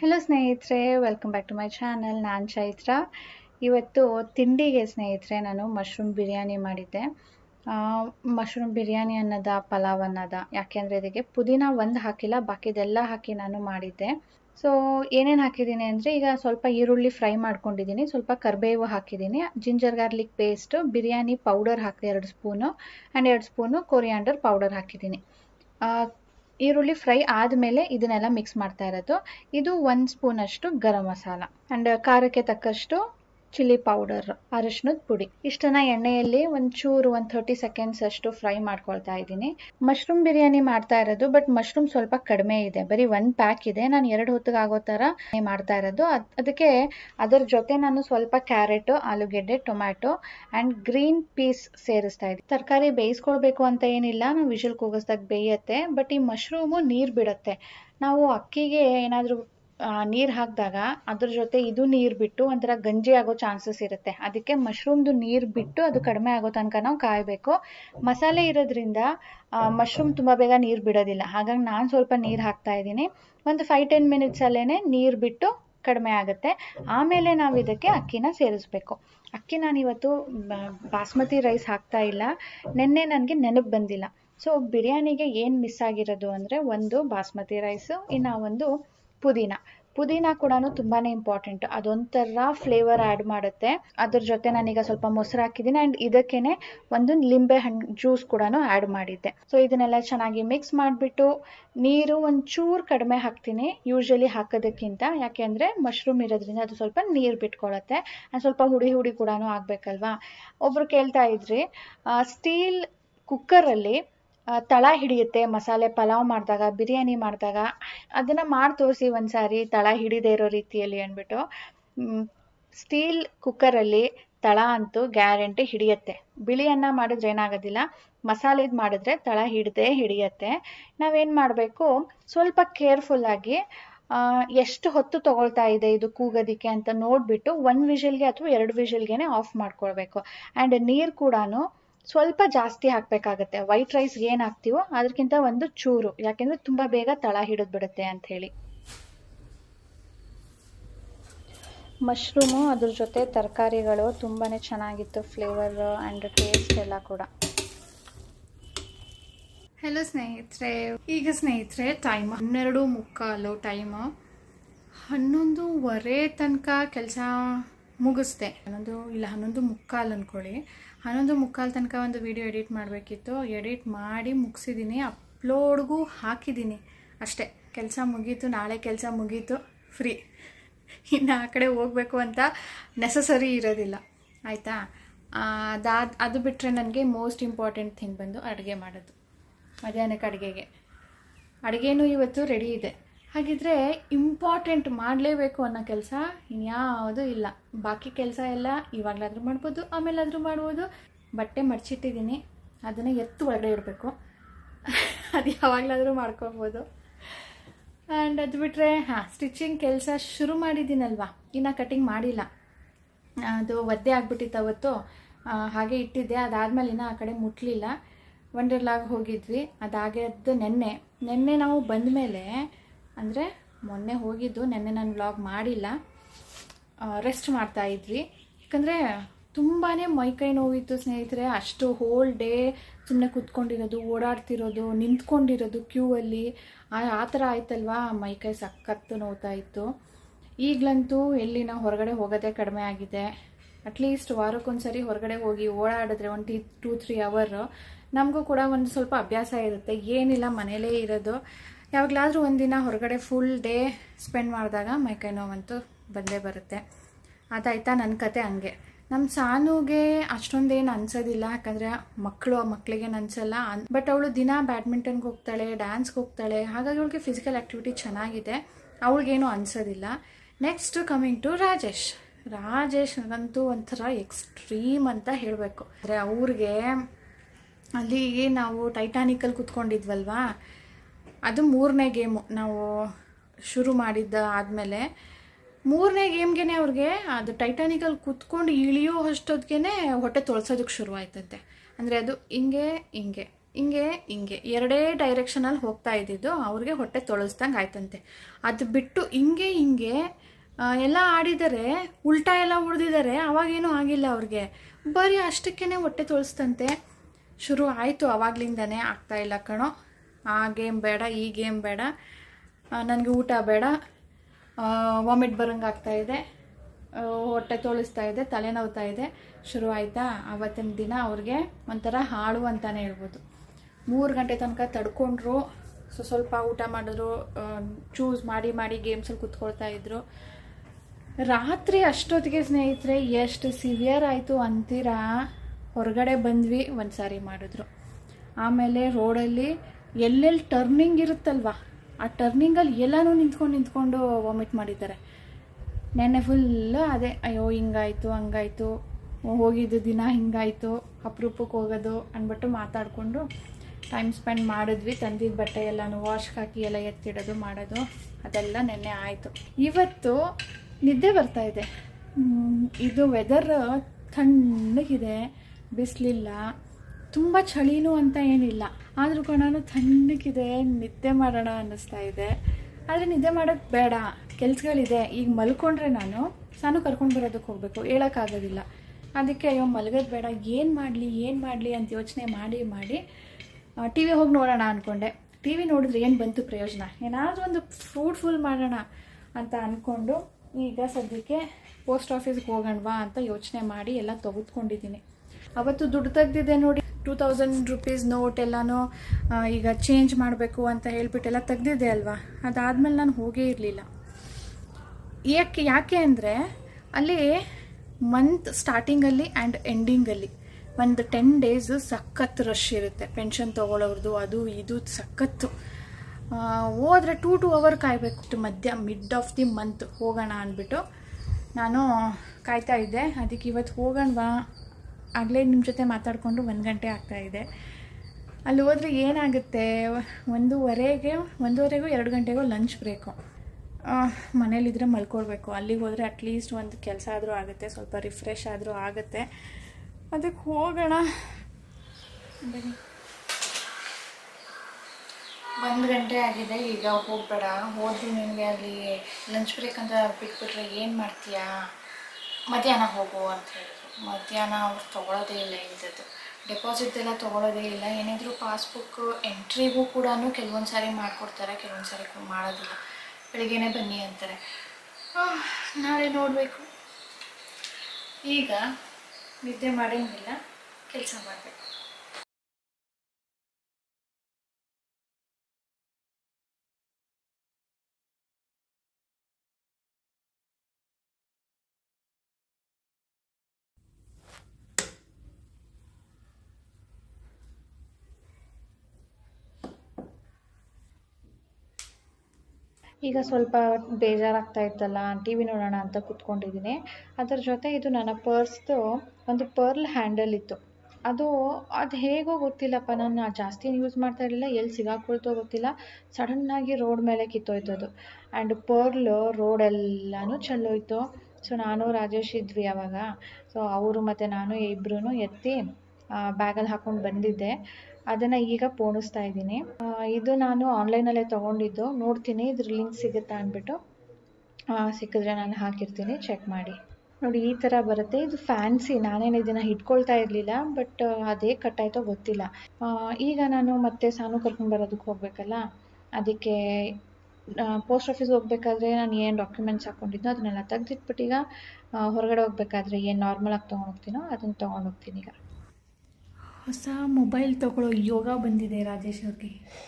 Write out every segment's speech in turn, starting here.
Hello ಸ್ನೇಹಿತರೆ, welcome back to my channel. ನಾನು ಚೈತ್ರ. ಇವತ್ತು ತಿಂಡಿಗೆ ಸ್ನೇಹಿತರೆ ನಾನು ಮಶ್ರೂಮ್ ಬಿರಿಯಾನಿ ಮಾಡಿದ್ದೆ. ಮಶ್ರೂಮ್ ಬಿರಿಯಾನಿ ಅನ್ನೋದ ಪಲಾವ್ ಅನ್ನೋದ, ಯಾಕೆಂದರೆ ಇದಕ್ಕೆ ಪುದೀನ ಒಂದು ಹಾಕಿಲ್ಲ, ಬಾಕಿದೆಲ್ಲ ಹಾಕಿ ನಾನು ಮಾಡಿದ್ದೆ. ಸೊ ಏನೇನು ಹಾಕಿದ್ದೀನಿ ಅಂದರೆ, ಈಗ ಸ್ವಲ್ಪ ಈರುಳ್ಳಿ ಫ್ರೈ ಮಾಡ್ಕೊಂಡಿದ್ದೀನಿ, ಸ್ವಲ್ಪ ಕರಿಬೇವು ಹಾಕಿದ್ದೀನಿ, ginger garlic paste, biryani powder ಹಾಕಿ 2 spoon and 2 spoon coriander powder ಹಾಕಿದ್ದೀನಿ. ಈರುಳ್ಳಿ ಫ್ರೈ ಆದಮೇಲೆ ಇದನ್ನೆಲ್ಲ ಮಿಕ್ಸ್ ಮಾಡ್ತಾ ಇರೋದು. ಇದು 1 ಸ್ಪೂನಷ್ಟು ಗರಂ ಮಸಾಲ ಆ್ಯಂಡ್ ಖಾರಕ್ಕೆ ತಕ್ಕಷ್ಟು ಚಿಲ್ಲಿ ಪೌಡರ್, ಅರಿಶಿನದ ಪುಡಿ. ಇಷ್ಟನ್ನ ಎಣ್ಣೆಯಲ್ಲಿ ಒಂಚೂರು 30 ಸೆಕೆಂಡ್ಸ್ ಅಷ್ಟು ಫ್ರೈ ಮಾಡ್ಕೊಳ್ತಾ ಇದ್ದೀನಿ. ಮಶ್ರೂಮ್ ಬಿರಿಯಾನಿ ಮಾಡ್ತಾ ಇರೋದು, ಬಟ್ ಮಶ್ರೂಮ್ ಸ್ವಲ್ಪ ಕಡಿಮೆ ಇದೆ, ಬರೀ 1 ಪ್ಯಾಕ್ ಇದೆ. ನಾನು 2 ಹೊತ್ತಿಗೆ ಆಗೋ ಥರ ಮಾಡ್ತಾ ಇರೋದು. ಅದಕ್ಕೆ ಅದರ ಜೊತೆ ನಾನು ಸ್ವಲ್ಪ ಕ್ಯಾರೆಟ್, ಆಲೂಗೆಡ್ಡೆ, ಟೊಮ್ಯಾಟೊ ಆ್ಯಂಡ್ ಗ್ರೀನ್ ಪೀಸ್ ಸೇರಿಸ್ತಾ ಇದ್ದೀನಿ. ತರಕಾರಿ ಬೇಯಿಸ್ಕೊಳ್ಬೇಕು ಅಂತ ಏನಿಲ್ಲ, ನಾವು ವಿಷಲ್ ಕೂಗಿಸ್ದಾಗ ಬೇಯುತ್ತೆ. ಬಟ್ ಈ ಮಶ್ರೂಮು ನೀರು ಬಿಡುತ್ತೆ. ನಾವು ಅಕ್ಕಿಗೆ ಏನಾದರೂ ನೀರು ಹಾಕಿದಾಗ ಅದ್ರ ಜೊತೆ ಇದು ನೀರು ಬಿಟ್ಟು ಒಂಥರ ಗಂಜಿ ಆಗೋ ಚಾನ್ಸಸ್ ಇರುತ್ತೆ. ಅದಕ್ಕೆ ಮಶ್ರೂಮ್ದು ನೀರು ಬಿಟ್ಟು ಅದು ಕಡಿಮೆ ಆಗೋ ತನಕ ನಾವು ಕಾಯಬೇಕು. ಮಸಾಲೆ ಇರೋದ್ರಿಂದ ಮಶ್ರೂಮ್ ತುಂಬ ಬೇಗ ನೀರು ಬಿಡೋದಿಲ್ಲ, ಹಾಗಾಗಿ ನಾನು ಸ್ವಲ್ಪ ನೀರು ಹಾಕ್ತಾ ಇದ್ದೀನಿ. ಒಂದು 5-10 ಮಿನಿಟ್ಸಲ್ಲೇ ನೀರು ಬಿಟ್ಟು ಕಡಿಮೆ ಆಗುತ್ತೆ. ಆಮೇಲೆ ನಾವು ಇದಕ್ಕೆ ಅಕ್ಕಿನ ಸೇರಿಸ್ಬೇಕು. ಅಕ್ಕಿ ನಾನಿವತ್ತು ಬಾಸ್ಮತಿ ರೈಸ್ ಹಾಕ್ತಾ ಇಲ್ಲ, ನೆನ್ನೆ ನನಗೆ ನೆನಪು ಬಂದಿಲ್ಲ. ಸೊ ಬಿರಿಯಾನಿಗೆ ಏನು ಮಿಸ್ ಆಗಿರೋದು ಅಂದರೆ, ಒಂದು ಬಾಸ್ಮತಿ ರೈಸು, ಇನ್ನು ಒಂದು ಪುದೀನ ಕೂಡ ತುಂಬಾ ಇಂಪಾರ್ಟೆಂಟ್. ಅದೊಂಥರ ಫ್ಲೇವರ್ ಆ್ಯಡ್ ಮಾಡುತ್ತೆ. ಅದ್ರ ಜೊತೆ ನಾನೀಗ ಸ್ವಲ್ಪ ಮೊಸರು ಹಾಕಿದ್ದೀನಿ ಆ್ಯಂಡ್ ಇದಕ್ಕೇನೆ ಒಂದು ಲಿಂಬೆ ಹಣ್ಣು ಜ್ಯೂಸ್ ಕೂಡ ಆ್ಯಡ್ ಮಾಡಿದ್ದೆ. ಸೊ ಇದನ್ನೆಲ್ಲ ಚೆನ್ನಾಗಿ ಮಿಕ್ಸ್ ಮಾಡಿಬಿಟ್ಟು ನೀರು ಒಂಚೂರು ಕಡಿಮೆ ಹಾಕ್ತೀನಿ ಯೂಶ್ವಲಿ ಹಾಕೋದಕ್ಕಿಂತ, ಯಾಕೆಂದರೆ ಮಶ್ರೂಮ್ ಇರೋದ್ರಿಂದ ಅದು ಸ್ವಲ್ಪ ನೀರು ಬಿಟ್ಕೊಳ್ಳುತ್ತೆ. ಸ್ವಲ್ಪ ಹುಡಿ ಕೂಡ ಆಗಬೇಕಲ್ವಾ. ಒಬ್ಬರು ಕೇಳ್ತಾ ಇದ್ರಿ, ಸ್ಟೀಲ್ ಕುಕ್ಕರಲ್ಲಿ ತಳ ಹಿಡಿಯುತ್ತೆ ಮಸಾಲೆ ಪಲಾವ್ ಮಾಡಿದಾಗ, ಬಿರಿಯಾನಿ ಮಾಡಿದಾಗ, ಅದನ್ನು ಮಾಡಿ ತೋರಿಸಿ ಒಂದ್ಸಾರಿ ತಳ ಹಿಡಿದೇ ಇರೋ ರೀತಿಯಲ್ಲಿ ಅಂದ್ಬಿಟ್ಟು. ಸ್ಟೀಲ್ ಕುಕ್ಕರಲ್ಲಿ ತಳ ಅಂತೂ ಗ್ಯಾರಂಟಿ ಹಿಡಿಯುತ್ತೆ. ಬಿಳಿ ಅನ್ನ ಮಾಡಿದ್ರೆ ಏನಾಗೋದಿಲ್ಲ, ಮಸಾಲೆದು ಮಾಡಿದ್ರೆ ತಳ ಹಿಡಿಯುತ್ತೆ. ನಾವೇನು ಮಾಡಬೇಕು, ಸ್ವಲ್ಪ ಕೇರ್ಫುಲ್ಲಾಗಿ ಎಷ್ಟು ಹೊತ್ತು ತೊಗೊಳ್ತಾ ಇದೆ ಇದು ಕೂಗೋದಕ್ಕೆ ಅಂತ ನೋಡಿಬಿಟ್ಟು 1 ವಿಷಲ್ಗೆ ಅಥವಾ 2 ವಿಷಲ್ಗೆ ಆಫ್ ಮಾಡ್ಕೊಳ್ಬೇಕು. ಆ್ಯಂಡ್ ನೀರು ಕೂಡ ಸ್ವಲ್ಪ ಜಾಸ್ತಿ ಹಾಕಬೇಕಾಗತ್ತೆ. ವೈಟ್ ರೈಸ್ಗೆ ಏನು ಹಾಕ್ತೀವೋ ಅದಕ್ಕಿಂತ ಒಂದು ಚೂರು, ಯಾಕೆಂದರೆ ತುಂಬ ಬೇಗ ತಳ ಹಿಡಿದ್ಬಿಡುತ್ತೆ ಅಂಥೇಳಿ. ಮಶ್ರೂಮು ಅದ್ರ ಜೊತೆ ತರಕಾರಿಗಳು ತುಂಬಾ ಚೆನ್ನಾಗಿತ್ತು, ಫ್ಲೇವರ್ ಆ್ಯಂಡ್ ಟೇಸ್ಟ್ ಎಲ್ಲ ಕೂಡ. ಹಲೋ ಸ್ನೇಹಿತರೆ, ಈಗ ಸ್ನೇಹಿತರೆ ಟೈಮ್ 12:45 ಟೈಮು. 11:15 ತನಕ ಕೆಲಸ ಮುಗಿಸ್ದೆ. 11:15 ಅಂದ್ಕೊಳ್ಳಿ. 11:15 ತನಕ ಒಂದು ವಿಡಿಯೋ ಎಡಿಟ್ ಮಾಡಬೇಕಿತ್ತು. ಎಡಿಟ್ ಮಾಡಿ ಮುಗಿಸಿದ್ದೀನಿ, ಅಪ್ಲೋಡ್ಗೂ ಹಾಕಿದ್ದೀನಿ. ಅಷ್ಟೇ, ಕೆಲಸ ಮುಗೀತು. ನಾಳೆ ಕೆಲಸ ಮುಗೀತು, ಫ್ರೀ. ಇನ್ನು ಆ ಕಡೆ ಹೋಗಬೇಕು ಅಂತ ನೆಸಸರಿ ಇರೋದಿಲ್ಲ, ಆಯಿತಾ. ಅದು ಬಿಟ್ಟರೆ ನನಗೆ ಮೋಸ್ಟ್ ಇಂಪಾರ್ಟೆಂಟ್ ಥಿಂಗ್ ಬಂದು ಅಡುಗೆ ಮಾಡೋದು. ಮಧ್ಯಾಹ್ನಕ್ಕೆ ಅಡುಗೆನೂ ಇವತ್ತು ರೆಡಿ ಇದೆ. ಹಾಗಿದ್ರೆ ಇಂಪಾರ್ಟೆಂಟ್ ಮಾಡಲೇಬೇಕು ಅನ್ನೋ ಕೆಲಸ ಇನ್ಯಾವುದೂ ಇಲ್ಲ. ಬಾಕಿ ಕೆಲಸ ಎಲ್ಲ ಇವಾಗಲಾದರೂ ಮಾಡ್ಬೋದು, ಆಮೇಲಾದರೂ ಮಾಡ್ಬೋದು. ಬಟ್ಟೆ ಮಡಚಿಟ್ಟಿದ್ದೀನಿ, ಅದನ್ನು ಒಳಗಡೆ ಇಡಬೇಕು. ಅದು ಯಾವಾಗಲಾದರೂ ಮಾಡ್ಕೊಬೋದು. ಆ್ಯಂಡ್ ಅದು ಬಿಟ್ಟರೆ ಸ್ಟಿಚಿಂಗ್ ಕೆಲಸ ಶುರು ಮಾಡಿದ್ದೀನಲ್ವ, ಇನ್ನು ಕಟಿಂಗ್ ಮಾಡಿಲ್ಲ. ಅದು ಒದ್ದೆ ಆಗಿಬಿಟ್ಟಿತ್ತು ಅವತ್ತು, ಹಾಗೆ ಇಟ್ಟಿದ್ದೆ. ಅದಾದಮೇಲೆ ಇನ್ನೂ ಆ ಕಡೆ ಮುಟ್ಲಿಲ್ಲ. ವಂಡರ್ಲಾಗ್ ಹೋಗಿದ್ವಿ, ಅದಾಗಿದ್ದು ನೆನ್ನೆ ನಾವು ಬಂದ ಮೇಲೆ, ಅಂದರೆ ಮೊನ್ನೆ ಹೋಗಿದ್ದು, ನೆನ್ನೆ ನಾನು ವ್ಲಾಗ್ ಮಾಡಿಲ್ಲ. ರೆಸ್ಟ್ ಮಾಡ್ತಾಯಿದ್ವಿ, ಯಾಕಂದರೆ ತುಂಬಾ ಮೈಕೈ ನೋವಿತ್ತು ಸ್ನೇಹಿತರೆ. ಅಷ್ಟು ಹೋಲ್ ಡೇ ಸುಮ್ಮನೆ ಕೂತ್ಕೊಂಡಿರೋದು, ಓಡಾಡ್ತಿರೋದು, ನಿಂತ್ಕೊಂಡಿರೋದು ಕ್ಯೂ ಅಲ್ಲಿ, ಆ ಥರ ಆಯ್ತಲ್ವಾ. ಮೈಕೈ ಸಖತ್ತು ನೋವ್ತಾ ಇತ್ತು. ಈಗಲಂತೂ ಎಲ್ಲಿನ ಹೊರಗಡೆ ಹೋಗೋದೇ ಕಡಿಮೆ ಆಗಿದೆ. ಅಟ್ಲೀಸ್ಟ್ ವಾರಕ್ಕೊಂದ್ಸರಿ ಹೊರಗಡೆ ಹೋಗಿ ಓಡಾಡಿದ್ರೆ 2-3 ಅವರ್ ನಮಗೂ ಕೂಡ ಒಂದು ಸ್ವಲ್ಪ ಅಭ್ಯಾಸ ಇರುತ್ತೆ. ಏನಿಲ್ಲ, ಮನೇಲೇ ಇರೋದು. ಯಾವಾಗಲಾದರೂ ಒಂದಿನ ಹೊರಗಡೆ ಫುಲ್ ಡೇ ಸ್ಪೆಂಡ್ ಮಾಡಿದಾಗ ಮೈಕೈ ನೋವಂತೂ ಬಂದೇ ಬರುತ್ತೆ. ಅದಾಯ್ತಾ ನನ್ನ ಕತೆ. ಹಂಗೆ ನಮ್ಮ ಸಾನುಗೆ ಅಷ್ಟೊಂದೇನು ಅನ್ಸೋದಿಲ್ಲ, ಯಾಕಂದರೆ ಮಕ್ಕಳಿಗೇನು ಅನಿಸಲ್ಲ. ಬಟ್ ಅವಳು ದಿನ ಬ್ಯಾಡ್ಮಿಂಟನ್ಗೆ ಹೋಗ್ತಾಳೆ, ಡ್ಯಾನ್ಸ್ಗೆ ಹೋಗ್ತಾಳೆ, ಹಾಗಾಗಿ ಅವಳಿಗೆ ಫಿಸಿಕಲ್ ಆ್ಯಕ್ಟಿವಿಟಿ ಚೆನ್ನಾಗಿದೆ, ಅವಳಿಗೇನು ಅನಿಸೋದಿಲ್ಲ. ನೆಕ್ಸ್ಟ್ ಕಮಿಂಗ್ ಟು ರಾಜೇಶ್ಗಂತೂ ಒಂಥರ ಎಕ್ಸ್ಟ್ರೀಮ್ ಅಂತ ಹೇಳಬೇಕು. ಅಂದರೆ ಅವ್ರಿಗೆ ಅಲ್ಲಿ ನಾವು ಟೈಟಾನಿಕಲ್ಲಿ ಕೂತ್ಕೊಂಡಿದ್ವಲ್ವಾ, ಅದು 3ನೇ ಗೇಮು ನಾವು ಶುರು ಮಾಡಿದ್ದ ಆದಮೇಲೆ. 3ನೇ ಗೇಮ್ಗೆ ಅವ್ರಿಗೆ ಅದು ಟೈಟಾನಿಕಲ್ಲಿ ಕೂತ್ಕೊಂಡು ಇಳಿಯೋ ಅಷ್ಟೊತ್ತಿಗೆ ಹೊಟ್ಟೆ ತೊಳ್ಸೋದಕ್ಕೆ ಶುರುವಾಯ್ತಂತೆ. ಅಂದರೆ ಅದು ಹಿಂಗೆ ಹಿಂಗೆ ಹಿಂಗೆ ಎರಡೇ ಡೈರೆಕ್ಷನಲ್ಲಿ ಹೋಗ್ತಾ ಇದ್ದಿದ್ದು ಅವ್ರಿಗೆ ಹೊಟ್ಟೆ ತೊಳಸ್ದಂಗೆ ಆಯ್ತಂತೆ. ಅದು ಬಿಟ್ಟು ಹಿಂಗೆ ಹಿಂಗೆ ಎಲ್ಲ ಆಡಿದರೆ ಉಲ್ಟಾ ಎಲ್ಲ ಉಳಿದಿದ್ದಾರೆ, ಅವಾಗೇನೂ ಆಗಿಲ್ಲ ಅವ್ರಿಗೆ, ಬರೀ ಅಷ್ಟಕ್ಕೇ ಹೊಟ್ಟೆ ತೊಳಸ್ತಂತೆ. ಶುರು ಆಯಿತು ಆವಾಗಲಿಂದನೇ, ಆಗ್ತಾಯಿಲ್ಲ ಕಣೋ, ಆ ಗೇಮ್ ಬೇಡ ಈ ಗೇಮ್ ಬೇಡ, ನನಗೆ ಊಟ ಬೇಡ, ವಾಮಿಟ್ ಬರೋಂಗೆ ಆಗ್ತಾಯಿದೆ, ಹೊಟ್ಟೆ ತೊಳಿಸ್ತಾ ಇದೆ, ತಲೆನೋವ್ತಾ ಇದೆ. ಶುರು ಆಯಿತಾ ಆವತ್ತಿನ ದಿನ ಅವ್ರಿಗೆ ಒಂಥರ ಹಾಳು ಅಂತಲೇ ಹೇಳ್ಬೋದು. 3 ಗಂಟೆ ತನಕ ತಡ್ಕೊಂಡ್ರು. ಸ್ವಲ್ಪ ಊಟ ಮಾಡಿದ್ರು, ಚೂಸ್ ಮಾಡಿ ಮಾಡಿ ಗೇಮ್ಸಲ್ಲಿ ಕೂತ್ಕೊಳ್ತಾ ಇದ್ರು. ರಾತ್ರಿ ಅಷ್ಟೊತ್ತಿಗೆ ಸ್ನೇಹಿತರೆ ಎಷ್ಟು ಸಿವಿಯರ್ ಆಯಿತು ಅಂತೀರಾ, ಹೊರಗಡೆ ಬಂದ್ವಿ, ಒಂದು ಸಾರಿ ಮಾಡಿದ್ರು. ಆಮೇಲೆ ರೋಡಲ್ಲಿ ಎಲ್ಲೆಲ್ಲಿ ಟರ್ನಿಂಗ್ ಇರುತ್ತಲ್ವ, ಆ ಟರ್ನಿಂಗಲ್ಲಿ ಎಲ್ಲನೂ ನಿಂತ್ಕೊಂಡು ವಾಮಿಟ್ ಮಾಡಿದ್ದಾರೆ. ನೆನ್ನೆ ಫುಲ್ಲು ಅದೇ, ಅಯ್ಯೋ ಹಿಂಗಾಯಿತು ಹಂಗಾಯಿತು, ಹೋಗಿದ್ದು ದಿನ ಹಿಂಗಾಯಿತು, ಅಪರೂಪಕ್ಕೆ ಹೋಗೋದು ಅಂದ್ಬಿಟ್ಟು ಮಾತಾಡಿಕೊಂಡು ಟೈಮ್ ಸ್ಪೆಂಡ್ ಮಾಡಿದ್ವಿ. ತಂದಿದ್ದ ಬಟ್ಟೆ ಎಲ್ಲನೂ ವಾಶ್ಗೆ ಹಾಕಿ ಎಲ್ಲ ಎತ್ತಿಡೋದು ಮಾಡೋದು ಅದೆಲ್ಲ ನೆನ್ನೆ ಆಯಿತು. ಇವತ್ತು ನಿದ್ದೆ ಬರ್ತಾಯಿದೆ. ಇದು ವೆದರ್ ತಣ್ಣಗಿದೆ, ಬಿಸಿಲಿಲ್ಲ, ತುಂಬ ಚಳಿನೂ ಅಂತ ಏನಿಲ್ಲ, ಆದರೂ ಕೂಡ ತಣ್ಣಗಿದೆ, ನಿದ್ದೆ ಮಾಡೋಣ ಅನ್ನಿಸ್ತಾ ಇದೆ. ಆದರೆ ನಿದ್ದೆ ಮಾಡೋದು ಬೇಡ, ಕೆಲಸಗಳಿದೆ. ಈಗ ಮಲ್ಕೊಂಡ್ರೆ ನಾನು ಸಾನು ಕರ್ಕೊಂಡು ಬರೋದಕ್ಕೆ ಹೋಗಬೇಕು, ಹೇಳೋಕ್ಕಾಗೋದಿಲ್ಲ. ಅದಕ್ಕೆ ಅಯ್ಯೋ ಮಲಗೋದು ಬೇಡ, ಏನು ಮಾಡಲಿ ಅಂತ ಯೋಚನೆ ಮಾಡಿ ಟಿ ವಿ ಹೋಗಿ ನೋಡೋಣ ಅಂದ್ಕೊಂಡೆ. ಟಿ ವಿ ನೋಡಿದ್ರೆ ಏನು ಬಂತು ಪ್ರಯೋಜನ, ಏನಾದರೂ ಒಂದು ಫ್ರೂಟ್ಫುಲ್ ಮಾಡೋಣ ಅಂತ ಅಂದ್ಕೊಂಡು ಈಗ ಸದ್ಯಕ್ಕೆ ಪೋಸ್ಟ್ ಆಫೀಸ್ಗೆ ಹೋಗೋಣವಾ ಅಂತ ಯೋಚನೆ ಮಾಡಿ ಎಲ್ಲ ತೆಗೆದುಕೊಂಡಿದ್ದೀನಿ. ಅವತ್ತು ದುಡ್ಡು ತೆಗ್ದಿದ್ದೆ ನೋಡಿ, 2000 ರೂಪೀಸ್ ನೋಟ್ ಎಲ್ಲನೂ ಈಗ ಚೇಂಜ್ ಮಾಡಬೇಕು ಅಂತ ಹೇಳ್ಬಿಟ್ಟೆಲ್ಲ ತೆಗ್ದಿದ್ದೆ ಅಲ್ವಾ. ಅದಾದಮೇಲೆ ನಾನು ಹೋಗೇ ಇರಲಿಲ್ಲ. ಯಾಕೆ ಅಂದರೆ ಅಲ್ಲಿ ಮಂತ್ ಸ್ಟಾರ್ಟಿಂಗಲ್ಲಿ ಆ್ಯಂಡ್ ಎಂಡಿಂಗಲ್ಲಿ ಒಂದು 10 days ಸಖತ್ ರಶ್ ಇರುತ್ತೆ. ಪೆನ್ಷನ್ ತೊಗೊಳೋರ್ದು ಅದು ಇದು ಸಖತ್ತು. ಹೋದರೆ 2 hour ಕಾಯಬೇಕು. ಮಿಡ್ ಆಫ್ ದಿ ಮಂತ್ ಹೋಗೋಣ ಅಂದ್ಬಿಟ್ಟು ನಾನು ಕಾಯ್ತಾ ಇದ್ದೆ. ಅದಕ್ಕೆ ಇವತ್ತು ಹೋಗೋಣವಾ, ಆಗಲೇ ನಿಮ್ಮ ಜೊತೆ ಮಾತಾಡಿಕೊಂಡು 1 ಗಂಟೆ ಆಗ್ತಾಯಿದೆ. ಅಲ್ಲಿ ಹೋದರೆ ಏನಾಗುತ್ತೆ, 1:30 2 ಗಂಟೆಗೂ ಲಂಚ್ ಬ್ರೇಕು. ಮನೇಲಿದ್ದರೆ ಮಲ್ಕೊಳ್ಬೇಕು, ಅಲ್ಲಿಗೆ ಹೋದರೆ ಅಟ್ಲೀಸ್ಟ್ ಒಂದು ಕೆಲಸ ಆದರೂ ಆಗುತ್ತೆ, ಸ್ವಲ್ಪ ರಿಫ್ರೆಶ್ ಆದರೂ ಆಗುತ್ತೆ. ಅದಕ್ಕೆ ಹೋಗೋಣ ಬನ್ನಿ. 1 ಗಂಟೆ ಆಗಿದೆ, ಈಗ ಹೋಗಬೇಡ, ಹೋದ್ರೂ ನಿನಗೆ ಅಲ್ಲಿ ಲಂಚ್ ಬ್ರೇಕ್ ಅಂತ ಬಿಟ್ಬಿಟ್ರೆ ಏನು ಮಾಡ್ತೀಯಾ, ಮಧ್ಯಾಹ್ನ ಹೋಗು ಅಂತ ಹೇಳಿದ್ರು. ಮಧ್ಯಾಹ್ನ ಅವ್ರು ತೊಗೊಳೋದೇ ಇಲ್ಲ, ಇಂಥದ್ದು ಡೆಪಾಸಿಟ್ ಎಲ್ಲ ತೊಗೊಳೋದೇ ಇಲ್ಲ. ಏನಿದ್ರು ಪಾಸ್ಬುಕ್ ಎಂಟ್ರಿಗೂ ಕೂಡ ಕೆಲವೊಂದು ಸಾರಿ ಮಾಡಿಕೊಡ್ತಾರೆ, ಕೆಲವೊಂದು ಸಾರಿ ಮಾಡೋದಿಲ್ಲ. ಬೆಳಿಗ್ಗೆನೇ ಬನ್ನಿ ಅಂತಾರೆ. ನಾಳೆ ನೋಡಬೇಕು. ಈಗ ನಿದ್ದೆ ಮಾಡೋಂಗಿಲ್ಲ, ಕೆಲಸ ಮಾಡಬೇಕು. ಈಗ ಸ್ವಲ್ಪ ಬೇಜಾರಾಗ್ತಾ ಇತ್ತಲ್ಲ, ಟಿ ವಿ ನೋಡೋಣ ಅಂತ ಕೂತ್ಕೊಂಡಿದ್ದೀನಿ. ಅದರ ಜೊತೆ ಇದು ನನ್ನ ಪರ್ಸ್ದು ಒಂದು ಪರ್ಲ್ ಹ್ಯಾಂಡಲ್ ಇತ್ತು. ಅದು ಹೇಗೋ ಗೊತ್ತಿಲ್ಲಪ್ಪ, ನಾನು ಜಾಸ್ತಿ ಯೂಸ್ ಮಾಡ್ತಾ ಇರಲಿಲ್ಲ, ಎಲ್ಲಿ ಸಿಗಾಕೊಳ್ತೋ ಗೊತ್ತಿಲ್ಲ, ಸಡನ್ನಾಗಿ ರೋಡ್ ಮೇಲೆ ಕಿತ್ತೋಯ್ತದು. ಆ್ಯಂಡ್ ಪರ್ಲ್ ರೋಡೆಲ್ಲನೂ ಚೆಲ್ಲೋಯ್ತು. ಸೊ ನಾನು ರಾಜೇಶ್ ಇದ್ವಿ ಅವಾಗ. ಸೊ ಅವರು ಮತ್ತು ನಾನು ಇಬ್ಬರೂ ಎತ್ತಿ ಬ್ಯಾಗಲ್ಲಿ ಹಾಕ್ಕೊಂಡು ಬಂದಿದ್ದೆ. ಅದನ್ನು ಈಗ ಪೋಣಿಸ್ತಾ ಇದ್ದೀನಿ. ಇದು ನಾನು ಆನ್ಲೈನಲ್ಲೇ ತೊಗೊಂಡಿದ್ದು. ನೋಡ್ತೀನಿ ಇದ್ರ ಲಿಂಕ್ ಸಿಗುತ್ತಾ ಅಂದ್ಬಿಟ್ಟು, ಸಿಕ್ಕಿದ್ರೆ ನಾನು ಹಾಕಿರ್ತೀನಿ, ಚೆಕ್ ಮಾಡಿ. ನೋಡಿ ಈ ಥರ ಬರುತ್ತೆ. ಇದು ಫ್ಯಾನ್ಸಿ, ನಾನೇನು ಇದನ್ನು ಇಟ್ಕೊಳ್ತಾ ಇರಲಿಲ್ಲ, ಬಟ್ ಅದೇ ಕಟ್ಟಾಯ್ತೋ ಗೊತ್ತಿಲ್ಲ. ಈಗ ನಾನು ಮತ್ತೆ ಸಾನು ಕರ್ಕೊಂಡು ಬರೋದಕ್ಕೆ ಹೋಗಬೇಕಲ್ಲ, ಅದಕ್ಕೆ ಪೋಸ್ಟ್ ಆಫೀಸ್ಗೆ ಹೋಗ್ಬೇಕಾದ್ರೆ ನಾನು ಏನು ಡಾಕ್ಯುಮೆಂಟ್ಸ್ ಹಾಕ್ಕೊಂಡಿದ್ನೋ ಅದನ್ನೆಲ್ಲ ತೆಗೆದಿಟ್ಬಿಟ್ಟು ಈಗ ಹೊರಗಡೆ ಹೋಗ್ಬೇಕಾದ್ರೆ ಏನು ನಾರ್ಮಲಾಗಿ ತೊಗೊಂಡೋಗ್ತೀನೋ ಅದನ್ನು ತೊಗೊಂಡೋಗ್ತೀನಿ. ಈಗ ಹೊಸ ಮೊಬೈಲ್ ತೊಗೊಳ್ಳೋ ಯೋಗ ಬಂದಿದೆ ರಾಜೇಶ್ ಅವ್ರಿಗೆ.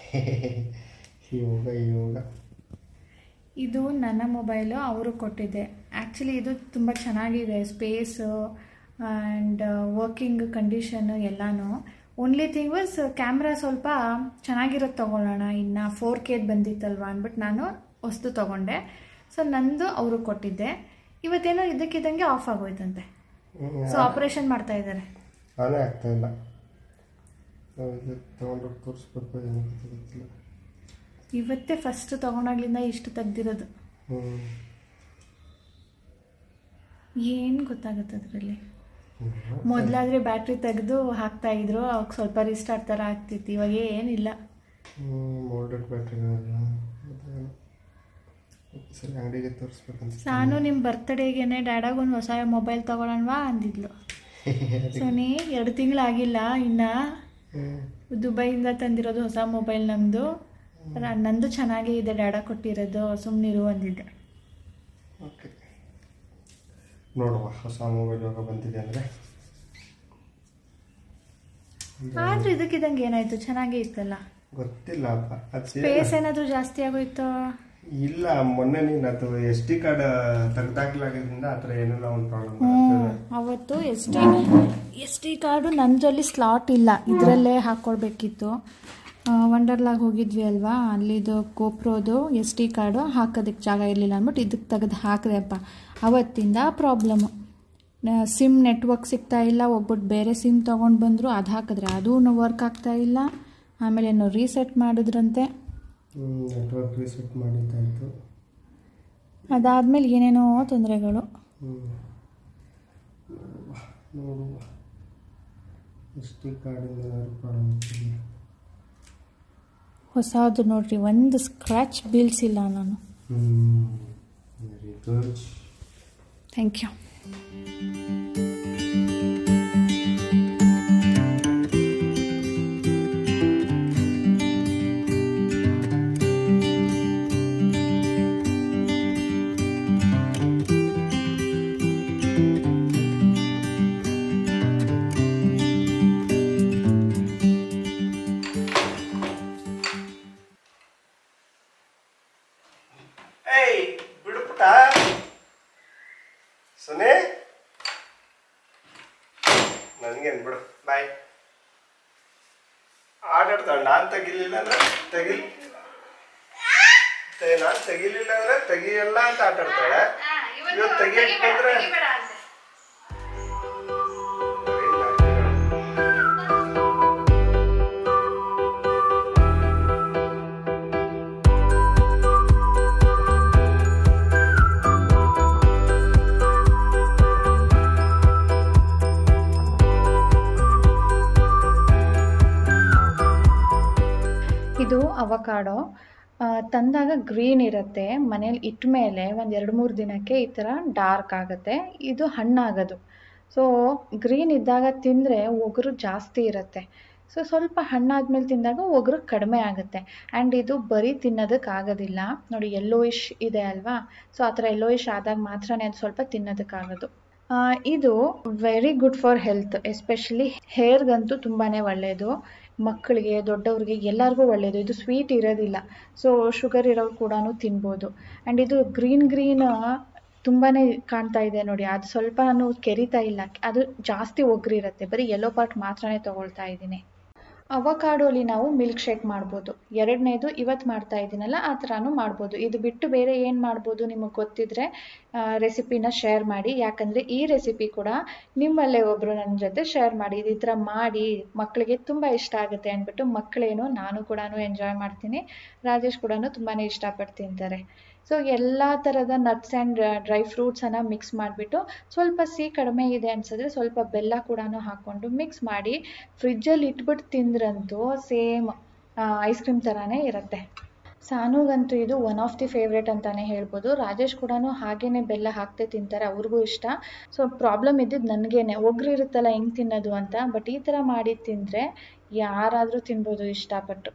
ಯೋಗ ಇದು ನನ್ನ ಮೊಬೈಲು, ಅವರು ಕೊಟ್ಟಿದ್ದೆ. ಆ್ಯಕ್ಚುಲಿ ಇದು ತುಂಬ ಚೆನ್ನಾಗಿದೆ, ಸ್ಪೇಸು ಆ್ಯಂಡ್ ವರ್ಕಿಂಗ್ ಕಂಡೀಷನು ಎಲ್ಲನೂ. ಓನ್ಲಿ ಥಿಂಗ್ ವಾಸ್ ಕ್ಯಾಮ್ರಾ ಸ್ವಲ್ಪ ಚೆನ್ನಾಗಿರೋದು ತೊಗೊಳ್ಳೋಣ, ಇನ್ನು 4K ಬಂದಿತ್ತಲ್ವ ಅಂದ್ಬಿಟ್ಟು ನಾನು ಹೊಸ್ದು ತೊಗೊಂಡೆ. ಸೊ ನಂದು ಅವರು ಕೊಟ್ಟಿದ್ದೆ. ಇವತ್ತೇನೋ ಇದ್ದಕ್ಕಿದ್ದಂಗೆ ಆಫ್ ಆಗೋಯ್ತಂತೆ. ಸೊ ಆಪ್ರೇಷನ್ ಮಾಡ್ತಾ ಇದ್ದಾರೆ. ಆನೇ ಆಗ್ತಾ ಇಲ್ಲ, ತೊಗೊಂಡೋಗಿ ತೋರಿಸ್ಬೇಕು, ಗೊತ್ತಿಲ್ಲ. ಇವತ್ತೇ ಫಸ್ಟ್ ತೊಗೊಂಡಾಗ್ಲಿಂದ ಇಷ್ಟು ತೆಗ್ದಿರೋದು. ಏನು ಗೊತ್ತಾಗುತ್ತೆ ಅದರಲ್ಲಿ. ಮೊದಲಾದರೆ ಬ್ಯಾಟ್ರಿ ತೆಗೆದು ಹಾಕ್ತಾಯಿದ್ರು, ಅವಾಗ ಸ್ವಲ್ಪ ರಿಸ್ಟಾರ್ಟ್ ಥರ ಆಗ್ತಿತ್ತು. ಇವಾಗ ಏನಿಲ್ಲ. ಮೋಲ್ಡೆಡ್ ಬ್ಯಾಟ್ರಿ ಸರಿ ಅಂಗಡಿಗೆ ತೋರಿಸ್ಬೇಕಂತ. ನಾನು ನಿಮ್ಮ ಬರ್ತ್ಡೇಗೆನೆ ಡ್ಯಾಡಾಗ ಒಂದು ಹೊಸ ಮೊಬೈಲ್ ತೊಗೊಳೋಣವಾ ಅಂದಿದ್ಲು. ಸೋನಿ 2 ತಿಂಗಳಾಗಿಲ್ಲ ಇನ್ನು, ದುಬೈಯಿಂದ ತಂದಿರೋದು ಹೊಸ ಮೊಬೈಲ್ ನಮ್ಮದು. ನಂದು ಚೆನ್ನಾಗೇ ಇದೆ, ಡ್ಯಾಡಾ ಕೊಟ್ಟಿರೋದು, ಸುಮ್ಮನಿರು ಅಂದಿದ್ದೆ. ಓಕೆ ನೋಡುವ ಹೊಸ ಮೊಬೈಲ್ ಇವಾಗ ಬಂದಿದೆ ಅಂದರೆ. ಆದರೂ ಇದಕ್ಕಿದಂಗೆ ಏನಾಯಿತು, ಚೆನ್ನಾಗೇ ಇತ್ತಲ್ಲ. ಗೊತ್ತಿಲ್ಲ ಅದು ಸ್ಪೇಸ್ ಏನಾದರೂ ಜಾಸ್ತಿ ಆಗೋಯ್ತು. ಇಲ್ಲ, ಮೊನ್ನೆ ನೀನು ಅದು SD ಕಾರ್ಡ್ ತೆಗ್ದಾಕ್ಲಾಗಿದ್ದರಿಂದ ಆ ಥರ ಏನೆಲ್ಲ ಒಂದು ಪ್ರಾಬ್ಲಮ್. ಅವತ್ತು ಎಸ್ ಡಿ ಕಾರ್ಡು ನನ್ನದ್ರಲ್ಲಿ ಸ್ಲಾಟ್ ಇಲ್ಲ, ಇದರಲ್ಲೇ ಹಾಕ್ಕೊಳ್ಬೇಕಿತ್ತು. ವಂಡರ್ಲಾಗ್ ಹೋಗಿದ್ವಿ ಅಲ್ವಾ, ಅಲ್ಲಿದು ಗೋಪ್ರೋದು SD ಕಾರ್ಡು ಹಾಕೋದಕ್ಕೆ ಜಾಗ ಇರಲಿಲ್ಲ ಅಂದ್ಬಿಟ್ಟು ಇದಕ್ಕೆ ತೆಗೆದು ಹಾಕಿದೆಪ್ಪ. ಅವತ್ತಿಂದ ಪ್ರಾಬ್ಲಮ್ಮು. ಸಿಮ್ ನೆಟ್ವರ್ಕ್ ಸಿಗ್ತಾ ಇಲ್ಲ. ಒಬ್ಬಟ್ಟು ಬೇರೆ ಸಿಮ್ ತೊಗೊಂಡು ಬಂದರು, ಅದು ಹಾಕಿದ್ರೆ ಅದೂ ವರ್ಕ್ ಆಗ್ತಾ ಇಲ್ಲ. ಆಮೇಲೆ ಏನೋ ರೀಸೆಟ್ ಮಾಡಿದ್ರಂತೆ, ನೆಟ್ವರ್ಕ್ ರೀಸೆಟ್ ಮಾಡಿದ್ದಾಯಿತು. ಅದಾದಮೇಲೆ ಏನೇನೋ ತೊಂದರೆಗಳು. ನೋಡುವ SD ಕಾರ್ಡಿಂದ ಪ್ರಾಬ್ಲಮ್. ಹೊಸದು ನೋಡ್ರಿ, ಒಂದು ಸ್ಕ್ರ್ಯಾಚ್ ಬೀಳ್ಸಿಲ್ಲ ನಾನು. Very good, thank you. ಸೊನೆ ನನಗೇನು ಬಿಡು, ಬಾಯ್. ಆಟಾಡ್ತಾಳೆ. ನಾನು ತೆಗಿಲಿಲ್ಲ ಅಂದ್ರೆ ನಾನು ತೆಗಿಲಿಲ್ಲ ಅಂದ್ರೆ ತೆಗಿಯಲ್ಲ ಅಂತ ಆಟಾಡ್ತಾಳೆ. ಇವತ್ತು ತೆಗಿಯಕ್ಕೆ ಬಂದ್ರೆ ಇದು ಅವಕಾಡೋ. ತಂದಾಗ ಗ್ರೀನ್ ಇರುತ್ತೆ, ಮನೇಲಿ ಇಟ್ಟ ಮೇಲೆ ಒಂದು 2-3 ದಿನಕ್ಕೆ ಈ ಥರ ಡಾರ್ಕ್ ಆಗುತ್ತೆ. ಇದು ಹಣ್ಣಾಗೋದು. ಸೊ ಗ್ರೀನ್ ಇದ್ದಾಗ ತಿಂದರೆ ಒಗರು ಜಾಸ್ತಿ ಇರುತ್ತೆ. ಸೊ ಸ್ವಲ್ಪ ಹಣ್ಣಾದ್ಮೇಲೆ ತಿಂದಾಗ ಒಗರು ಕಡಿಮೆ ಆಗುತ್ತೆ. ಆ್ಯಂಡ್ ಇದು ಬರೀ ತಿನ್ನೋದಕ್ಕಾಗೋದಿಲ್ಲ ನೋಡಿ, ಯೆಲ್ಲೋಯಿಶ್ ಇದೆ ಅಲ್ವಾ. ಸೊ ಆ ಥರ ಯೆಲ್ಲೋಯಿಶ್ ಆದಾಗ ಮಾತ್ರನೇ ಅದು ಸ್ವಲ್ಪ ತಿನ್ನೋದಕ್ಕಾಗೋದು. ಇದು very good for health, especially ಹೇರ್ಗಂತೂ ತುಂಬಾ ಒಳ್ಳೆಯದು. ಮಕ್ಕಳಿಗೆ, ದೊಡ್ಡವ್ರಿಗೆ, ಎಲ್ಲರಿಗೂ ಒಳ್ಳೆಯದು. ಇದು ಸ್ವೀಟ್ ಇರೋದಿಲ್ಲ, ಸೊ ಶುಗರ್ ಇರೋರು ಕೂಡ ತಿನ್ಬೋದು. ಆ್ಯಂಡ್ ಇದು ಗ್ರೀನ್ ತುಂಬಾ ಕಾಣ್ತಾ ಇದೆ ನೋಡಿ, ಅದು ಸ್ವಲ್ಪ ನಾನು ಕೆರಿತಾ ಇಲ್ಲ, ಅದು ಜಾಸ್ತಿ ಒಗ್ರಿರುತ್ತೆ. ಬರೀ ಯೆಲ್ಲೋ ಪಾರ್ಟ್ ಮಾತ್ರನೇ ತೊಗೊಳ್ತಾ ಇದ್ದೀನಿ. ಅವಕಾಡೋಲಿ ನಾವು ಮಿಲ್ಕ್ ಶೇಕ್ ಮಾಡ್ಬೋದು. 2ನೇದು ಇವತ್ತು ಮಾಡ್ತಾ ಇದ್ದೀನಲ್ಲ, ಆ ಥರನೂ ಮಾಡ್ಬೋದು. ಇದು ಬಿಟ್ಟು ಬೇರೆ ಏನು ಮಾಡ್ಬೋದು ನಿಮಗೆ ಗೊತ್ತಿದ್ರೆ ರೆಸಿಪಿನ ಶೇರ್ ಮಾಡಿ. ಯಾಕಂದರೆ ಈ ರೆಸಿಪಿ ಕೂಡ ನಿಮ್ಮಲ್ಲೇ ಒಬ್ಬರು ನನ್ನ ಜೊತೆ ಶೇರ್ ಮಾಡಿ, ಈ ಥರ ಮಾಡಿ ಮಕ್ಕಳಿಗೆ ತುಂಬ ಇಷ್ಟ ಆಗುತ್ತೆ ಅಂದ್ಬಿಟ್ಟು. ಮಕ್ಕಳೇನು, ನಾನು ಕೂಡ ಎಂಜಾಯ್ ಮಾಡ್ತೀನಿ, ರಾಜೇಶ್ ಕೂಡ ತುಂಬಾ ಇಷ್ಟಪಟ್ಟು ತಿಂತಾರೆ. ಸೊ ಎಲ್ಲ ಥರದ ನಟ್ಸ್ ಆ್ಯಂಡ್ ಡ್ರೈ ಫ್ರೂಟ್ಸನ್ನು ಮಿಕ್ಸ್ ಮಾಡಿಬಿಟ್ಟು, ಸ್ವಲ್ಪ ಸಿಹಿ ಕಡಿಮೆ ಇದೆ ಅನಿಸಿದ್ರೆ ಸ್ವಲ್ಪ ಬೆಲ್ಲ ಕೂಡ ಹಾಕ್ಕೊಂಡು ಮಿಕ್ಸ್ ಮಾಡಿ ಫ್ರಿಜ್ಜಲ್ಲಿ ಇಟ್ಬಿಟ್ಟು ತಿಂದ್ರಂತೂ ಸೇಮ್ ಐಸ್ ಕ್ರೀಮ್ ಥರನೇ ಇರುತ್ತೆ. ಸಾನುಗಂತೂ ಇದು ಒನ್ ಆಫ್ ದಿ ಫೇವ್ರೇಟ್ ಅಂತಲೇ ಹೇಳ್ಬೋದು. ರಾಜೇಶ್ ಕೂಡ ಹಾಗೇ ಬೆಲ್ಲ ಹಾಕ್ತೆ ತಿಂತಾರೆ, ಅವ್ರಿಗೂ ಇಷ್ಟ. ಸೊ ಪ್ರಾಬ್ಲಮ್ ಇದ್ದಿದ್ದು ನನಗೇನೆ, ಒಗ್ರು ಇರುತ್ತಲ್ಲ ಹೆಂಗೆ ತಿನ್ನೋದು ಅಂತ. ಬಟ್ ಈ ಥರ ಮಾಡಿ ತಿಂದರೆ ಯಾರಾದರೂ ತಿನ್ಬೋದು ಇಷ್ಟಪಟ್ಟು.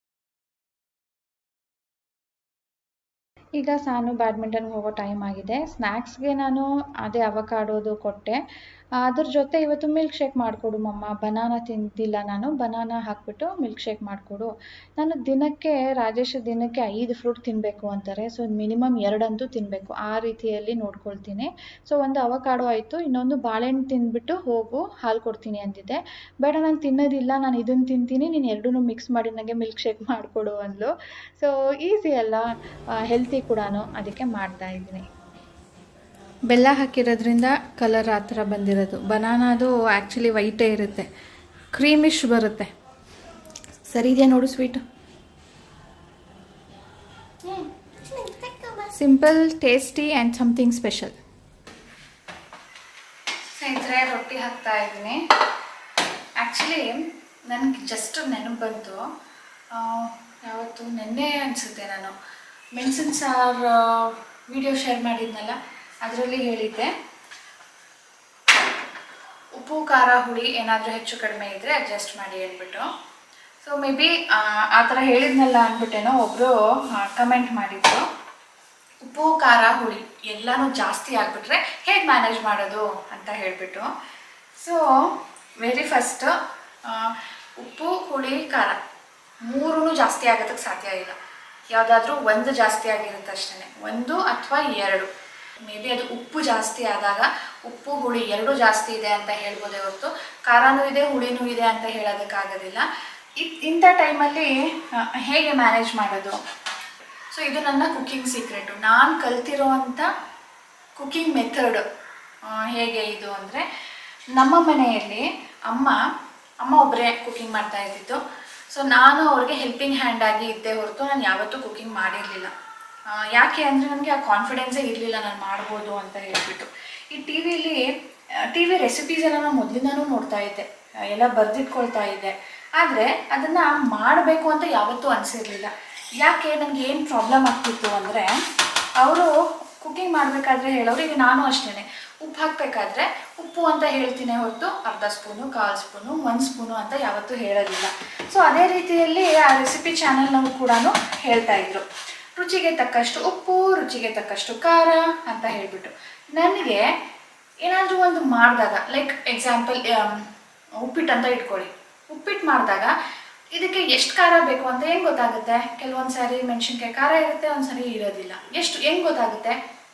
ಈಗ ಸಾನು ಬ್ಯಾಡ್ಮಿಂಟನ್ಗೆ ಹೋಗೋ ಟೈಮ್ ಆಗಿದೆ. ಸ್ನ್ಯಾಕ್ಸ್ಗೆ ನಾನು ಅದೇ ಅವಕಾಡೋದು ಕೊಟ್ಟೆ. ಅದ್ರ ಜೊತೆ ಇವತ್ತು ಮಿಲ್ಕ್ ಶೇಕ್ ಮಾಡಿಕೊಡು ಮಮ್ಮ, ಬನಾನಾ ತಿಂದಿಲ್ಲ ನಾನು, ಬನಾನಾ ಹಾಕ್ಬಿಟ್ಟು ಮಿಲ್ಕ್ ಶೇಕ್ ಮಾಡಿಕೊಡು. ನಾನು ರಾಜೇಶ್ ದಿನಕ್ಕೆ 5 ಫ್ರೂಟ್ ತಿನ್ನಬೇಕು ಅಂತಾರೆ. ಸೊ ಮಿನಿಮಮ್ 2 ಅಂತೂ ತಿನ್ನಬೇಕು, ಆ ರೀತಿಯಲ್ಲಿ ನೋಡ್ಕೊಳ್ತೀನಿ. ಸೊ ಒಂದು ಅವಕಾಡೋ ಆಯಿತು, ಇನ್ನೊಂದು ಬಾಳೆಹಣ್ಣು ತಿಂದ್ಬಿಟ್ಟು ಹೋಗು, ಹಾಲು ಕೊಡ್ತೀನಿ ಅಂದಿದ್ದೆ. ಬೇಡ ನಾನು ತಿನ್ನೋದಿಲ್ಲ, ನಾನು ಇದನ್ನು ತಿಂತೀನಿ, ನೀನು 2 ಮಿಕ್ಸ್ ಮಾಡಿ ನನಗೆ ಮಿಲ್ಕ್ ಶೇಕ್ ಮಾಡಿಕೊಡು ಅಂದ್ಲು. ಸೊ ಈಸಿ ಅಲ್ಲ, ಹೆಲ್ತಿ ಕೂಡ, ಅದಕ್ಕೆ ಮಾಡ್ತಾ ಇದ್ದೀನಿ. ಬೆಲ್ಲ ಹಾಕಿರೋದ್ರಿಂದ ಕಲರ್ ಆ ಥರ ಬಂದಿರೋದು. ಬನಾನಾದು ಆ್ಯಕ್ಚುಲಿ ವೈಟೇ ಇರುತ್ತೆ, ಕ್ರೀಮಿಶ್ ಬರುತ್ತೆ. ಸರಿ ಇದೆಯಾ ನೋಡು sweet. Simple, tasty and something special. ಸ್ನೇಹಿತರೆ, ರೊಟ್ಟಿ ಹಾಕ್ತಾ ಇದ್ದೀನಿ. ಆ್ಯಕ್ಚುಲಿ ನನಗೆ ಜಸ್ಟ್ ನೆನಪು ಬಂತು, ಯಾವತ್ತು ನೆನ್ನೆ ಅನಿಸುತ್ತೆ, ನಾನು ಮೆಣಸಿನ ಸಾರು ವಿಡಿಯೋ ಶೇರ್ ಮಾಡಿದ್ನಲ್ಲ, ಅದರಲ್ಲಿ ಹೇಳಿದ್ದೆ ಉಪ್ಪು ಖಾರ ಹುಳಿ ಏನಾದರೂ ಹೆಚ್ಚು ಕಡಿಮೆ ಇದ್ದರೆ ಅಡ್ಜಸ್ಟ್ ಮಾಡಿ ಅಂದ್ಬಿಟ್ಟು. ಸೊ ಮೇ ಬಿ ಆ ಥರ ಹೇಳಿದ್ನಲ್ಲ ಅಂದ್ಬಿಟ್ಟೇನೋ ಒಬ್ಬರು ಕಮೆಂಟ್ ಮಾಡಿದ್ರು, ಉಪ್ಪು ಖಾರ ಹುಳಿ ಎಲ್ಲನೂ ಜಾಸ್ತಿ ಆಗಿಬಿಟ್ರೆ ಹೇಗೆ ಮ್ಯಾನೇಜ್ ಮಾಡೋದು ಅಂತ ಹೇಳಿಬಿಟ್ಟು. ಸೊ ವೆರಿ ಫಸ್ಟ್, ಉಪ್ಪು ಹುಳಿ ಖಾರ ಮೂರೂ ಜಾಸ್ತಿ ಆಗೋದಕ್ಕೆ ಸಾಧ್ಯ ಇಲ್ಲ. ಯಾವುದಾದ್ರೂ ಒಂದು ಜಾಸ್ತಿ ಆಗಿರುತ್ತೆ ಅಷ್ಟೇ, ಒಂದು ಅಥವಾ ಎರಡು. ಮೇ ಬಿ ಅದು ಉಪ್ಪು ಜಾಸ್ತಿ ಆದಾಗ ಉಪ್ಪು ಹುಳಿ ಎರಡೂ ಜಾಸ್ತಿ ಇದೆ ಅಂತ ಹೇಳ್ಬೋದೇ ಹೊರತು ಖಾರನೂ ಇದೆ ಹುಳಿನೂ ಇದೆ ಅಂತ ಹೇಳೋದಕ್ಕಾಗೋದಿಲ್ಲ. ಇಂಥ ಟೈಮಲ್ಲಿ ಹೇಗೆ ಮ್ಯಾನೇಜ್ ಮಾಡೋದು? ಸೊ ಇದು ನನ್ನ ಕುಕ್ಕಿಂಗ್ ಸೀಕ್ರೆಟು. ನಾನು ಕಲ್ತಿರೋವಂಥ ಕುಕ್ಕಿಂಗ್ ಮೆಥಡ್ ಹೇಗೆ ಇದು ಅಂದರೆ, ನಮ್ಮ ಮನೆಯಲ್ಲಿ ಅಮ್ಮ ಒಬ್ಬರೇ ಕುಕ್ಕಿಂಗ್ ಮಾಡ್ತಾ ಇದ್ದಿದ್ದು. ಸೊ ನಾನು ಅವ್ರಿಗೆ ಹೆಲ್ಪಿಂಗ್ ಹ್ಯಾಂಡ್ ಆಗಿ ಇದ್ದೇ ಹೊರತು ನಾನು ಯಾವತ್ತೂ ಕುಕ್ಕಿಂಗ್ ಮಾಡಿರಲಿಲ್ಲ. ಯಾಕೆ ಅಂದರೆ ನನಗೆ ಆ ಕಾನ್ಫಿಡೆನ್ಸೇ ಇರಲಿಲ್ಲ ನಾನು ಮಾಡ್ಬೋದು ಅಂತ ಹೇಳ್ಬಿಟ್ಟು. ಈ ಟಿ ವಿ ರೆಸಿಪೀಸ್ ಎಲ್ಲ ನಾನು ಮೊದಲಿಂದನೂ ನೋಡ್ತಾ ಇದ್ದೆ, ಎಲ್ಲ ಬರೆದಿಟ್ಕೊಳ್ತಾ ಇದ್ದೆ. ಆದರೆ ಅದನ್ನು ಮಾಡಬೇಕು ಅಂತ ಯಾವತ್ತೂ ಅನಿಸಿರಲಿಲ್ಲ. ಯಾಕೆ, ನನಗೆ ಏನು ಪ್ರಾಬ್ಲಮ್ ಆಗ್ತಿತ್ತು ಅಂದರೆ, ಅವರು ಕುಕ್ಕಿಂಗ್ ಮಾಡಬೇಕಾದ್ರೆ ಹೇಳೋರು, ಈಗ ನಾನು ಅಷ್ಟೇ ಉಪ್ಪು ಹಾಕಬೇಕಾದ್ರೆ ಉಪ್ಪು ಅಂತ ಹೇಳ್ತೀನಿ ಹೊರತು ಅರ್ಧ ಸ್ಪೂನು, 1/4 ಸ್ಪೂನು, 1 ಸ್ಪೂನು ಅಂತ ಯಾವತ್ತೂ ಹೇಳೋದಿಲ್ಲ. ಸೊ ಅದೇ ರೀತಿಯಲ್ಲಿ ಆ ರೆಸಿಪಿ ಚಾನಲ್ನವರು ಕೂಡ ಹೇಳ್ತಾ ಇದ್ರು, ರುಚಿಗೆ ತಕ್ಕಷ್ಟು ಉಪ್ಪು, ರುಚಿಗೆ ತಕ್ಕಷ್ಟು ಖಾರ ಅಂತ ಹೇಳಿಬಿಟ್ಟು. ನನಗೆ ಏನಾದರೂ ಒಂದು ಮಾಡಿದಾಗ, ಲೈಕ್ ಎಕ್ಸಾಂಪಲ್ ಉಪ್ಪಿಟ್ಟು ಅಂತ ಇಟ್ಕೊಳ್ಳಿ, ಉಪ್ಪಿಟ್ಟು ಮಾಡಿದಾಗ ಇದಕ್ಕೆ ಎಷ್ಟು ಖಾರ ಬೇಕು ಅಂತ ಹೆಂಗೆ ಗೊತ್ತಾಗುತ್ತೆ? ಕೆಲವೊಂದು ಸಾರಿ ಮೆಣಸಿನ್ಕಾಯಿ ಖಾರ ಇರುತ್ತೆ, ಒಂದು ಸಾರಿ ಇರೋದಿಲ್ಲ. ಹೆಂಗೆ ಗೊತ್ತಾಗುತ್ತೆ?